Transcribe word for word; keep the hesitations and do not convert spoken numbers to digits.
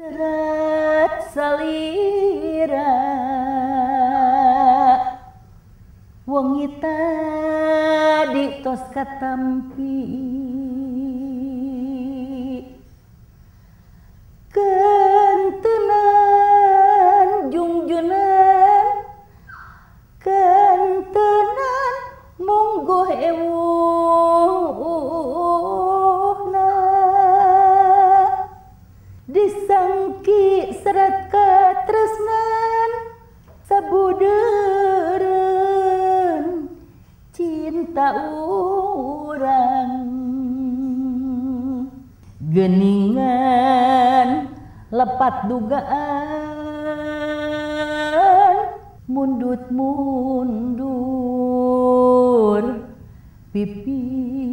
Serat salira wong ita di tos katampi kentenan jungjunan kentenan monggo ewuhna disangki serat katresnan sabudeureun cinta urang geuningan lepat dugaan mundut mundur pipi